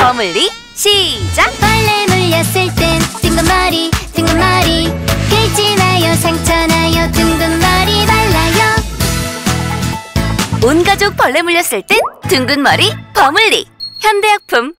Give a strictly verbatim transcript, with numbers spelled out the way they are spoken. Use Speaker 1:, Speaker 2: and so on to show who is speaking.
Speaker 1: 버물리 시작!
Speaker 2: 벌레 물렸을 땐 둥근머리 둥근머리 긁지 마요 상처 나요 둥근머리 발라요.
Speaker 1: 온 가족 벌레 물렸을 땐 둥근 머리 버물리 현대약품.